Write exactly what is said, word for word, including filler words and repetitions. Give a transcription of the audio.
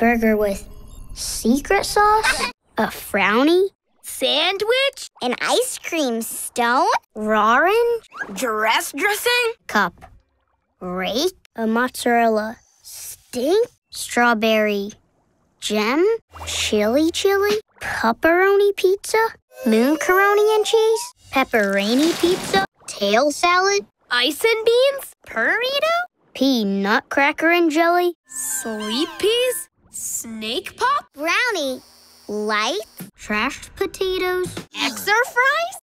burger with secret sauce? A frowny? Sandwich? An ice cream stone? Roarin'? Dress dressing? Cup. Rake? A mozzarella stink? Strawberry jam? Chili chili? Pepperoni pizza? Mooncaroni and cheese? Pepperoni pizza? Tail salad? Ice and beans? Burrito? Peanut cracker and jelly? Sleep peas? Snake pop? Brownie. Light? Trashed potatoes? Exer fries?